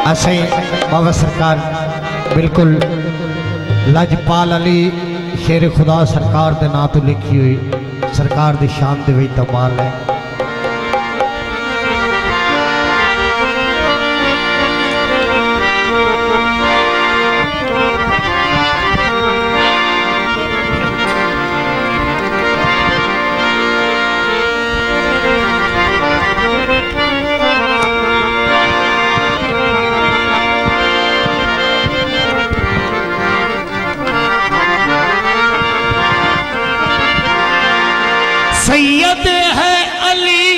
असें बाबा सरकार बिल्कुल लजपाल अली शेर खुदा सरकार के नाम तो लिखी हुई सरकार की शान के तमाल है। सैयद है अली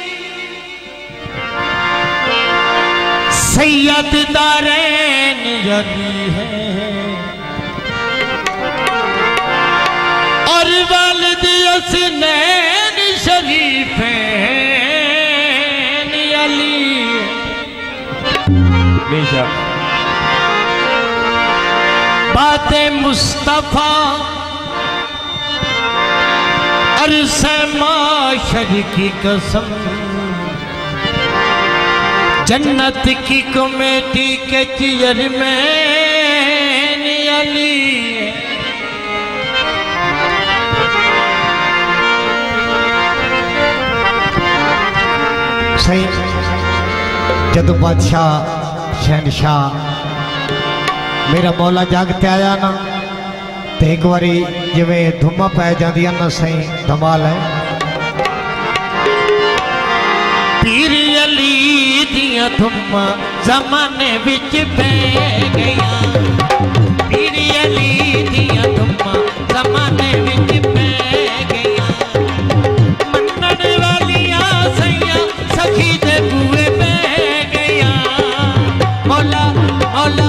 सैयद दारैन अली है और वालिद हसनैन शरीफैन अली। बेशक बातें मुस्तफा अरसे माशर की कसम जन्नत की कमेटी के चेयरमैन अली। सही जदों बादशाह शहनशाह मेरा मौला जागते आया ना तो एक बारी जिमें धुम्मा पै जांदियां ना सही धमाल है। पीर अली दियां धुम्मा जमाने विच पै गईयां पीर अली दियां धुम्मा जमाने विच पै गईयां मनण वालियां सैयां सखी दे बूए पै गईयां मौला मौला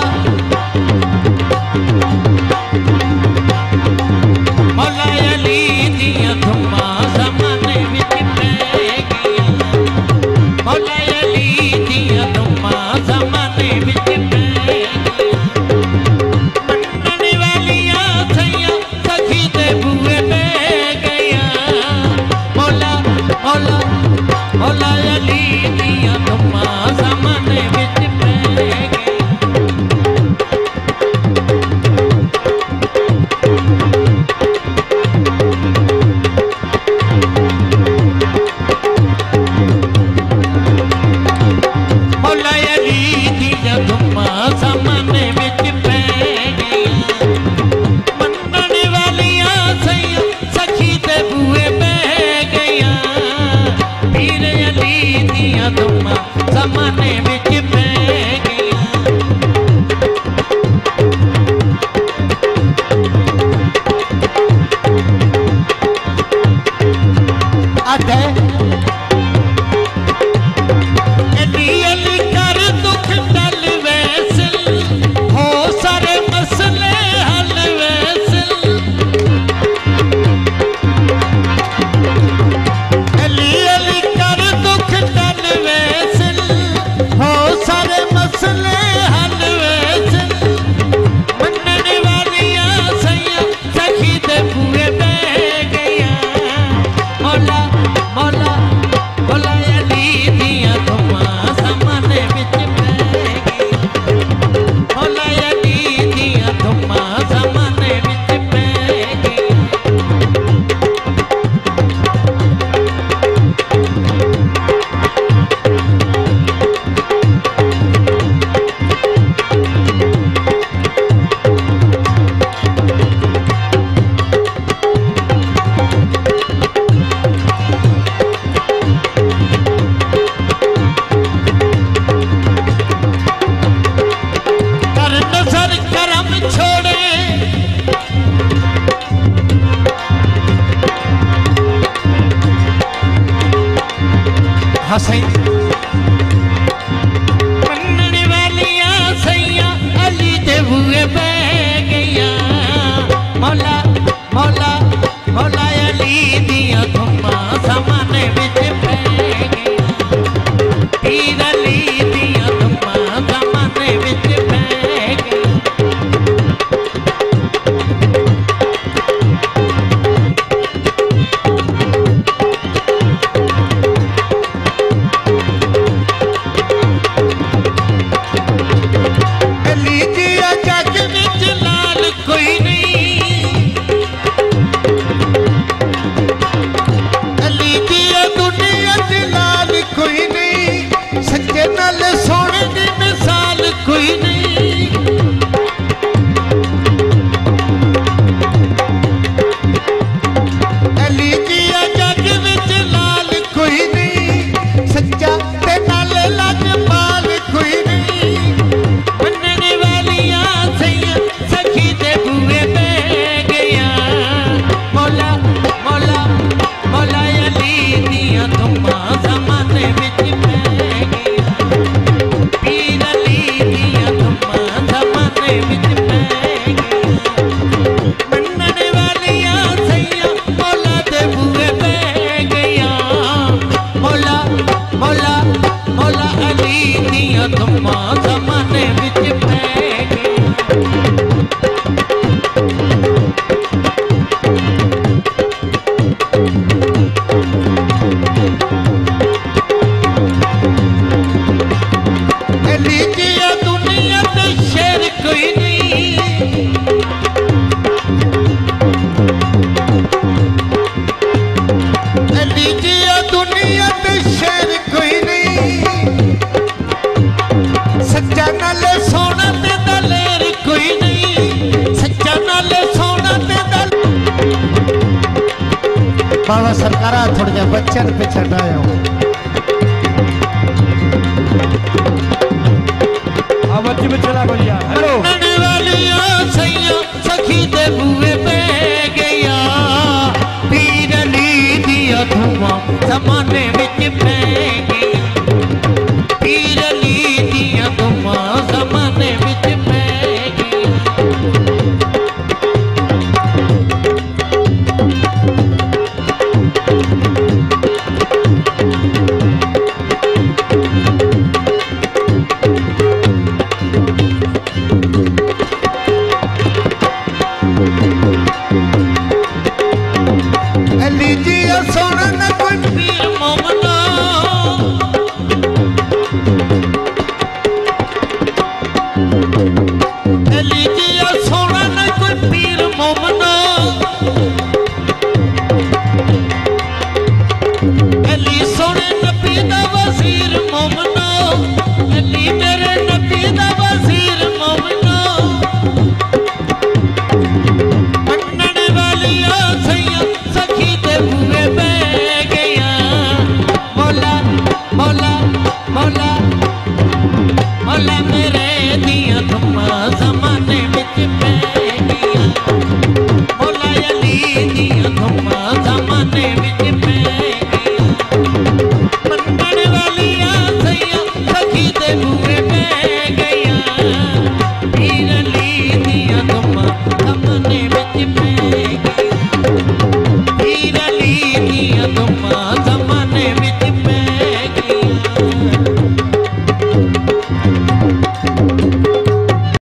मौला अली दियां धुम्मा ज़माने विच पै गईयां मौला अली दियां धुम्मा ज़माने विच पै गईयां। लीजिए दुनिया ते शेर कोई नहीं, लीजिए दुनिया ते शेर कोई नहीं, सच्चा नाले सोना ते दलेर कोई नहीं, सच्चा नाले सोना ते दल। बाबा सरकारा थोड़ा जा बच्चन पे छटाया बच्ची में चला गो यार। हेलो वालिया सैया सखी दे बुए पे गया, पीर अली दिया धुआं जमाने विच पै गया, पीर अली दिया धुआं जमाने विच पै गया। लीजिए सोना न कोई पीर मोमना, लीजिए सोना न कोई पीर मोमना, अली सोने नबी दा वजीर मोमना, अली मेरे नबी दा वजीर मोमना। मनने वालिया सैया सखी दे बुए पे गया, मौला मौला मौला मौला मेरे दिया धुआं